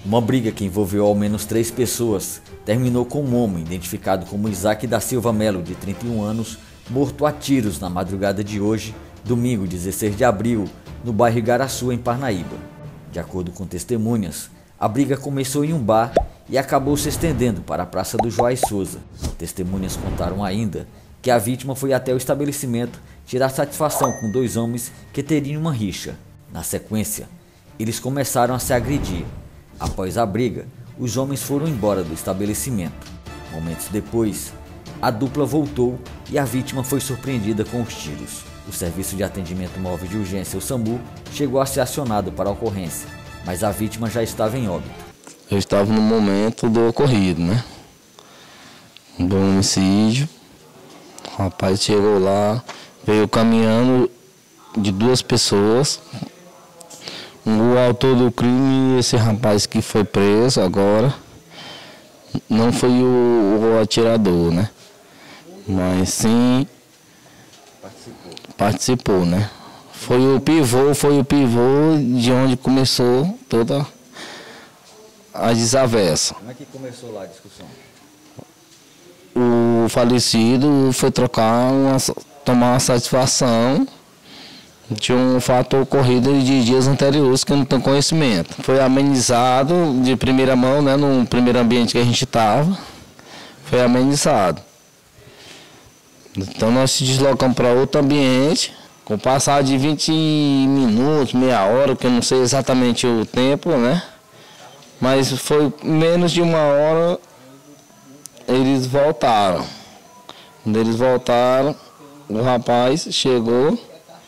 Uma briga que envolveu ao menos 3 pessoas terminou com um homem identificado como Isaac da Silva Melo, de 31 anos, morto a tiros na madrugada de hoje, domingo 16 de abril, no bairro Igaraçu, em Parnaíba. De acordo com testemunhas, a briga começou em um bar e acabou se estendendo para a Praça do Joás Souza. Testemunhas contaram ainda que a vítima foi até o estabelecimento tirar satisfação com 2 homens que teriam uma rixa. Na sequência, eles começaram a se agredir. Após a briga, os homens foram embora do estabelecimento. Momentos depois, a dupla voltou e a vítima foi surpreendida com os tiros. O Serviço de Atendimento Móvel de Urgência, o SAMU, chegou a ser acionado para a ocorrência, mas a vítima já estava em óbito. Eu estava no momento do ocorrido, né? Do homicídio. O rapaz chegou lá, veio caminhando de 2 pessoas. O autor do crime, esse rapaz que foi preso agora, não foi o atirador, né? Mas sim participou, né? Foi o pivô de onde começou toda a desaversa. Como é que começou lá a discussão? O falecido foi tomar uma satisfação de um fato ocorrido de dias anteriores que eu não tenho conhecimento. Foi amenizado de primeira mão, né, no primeiro ambiente que a gente estava, foi amenizado. Então nós se deslocamos para outro ambiente, com o passar de 20 minutos, meia hora, que eu não sei exatamente o tempo, né? Mas foi menos de 1 hora, eles voltaram. Quando eles voltaram, o rapaz chegou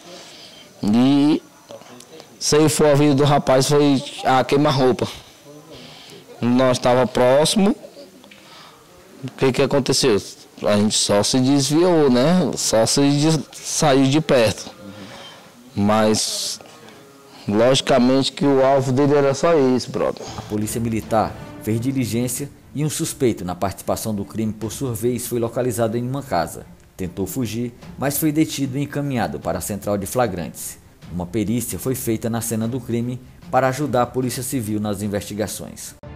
e ceifou a vida do rapaz, foi a queima-roupa. Nós estávamos próximos, o que aconteceu? A gente só se desviou, né? Só saiu de perto. Mas, logicamente que o alvo dele era só esse, brother. A polícia militar fez diligência e um suspeito na participação do crime, por sua vez, foi localizado em uma casa. Tentou fugir, mas foi detido e encaminhado para a central de flagrantes. Uma perícia foi feita na cena do crime para ajudar a Polícia Civil nas investigações.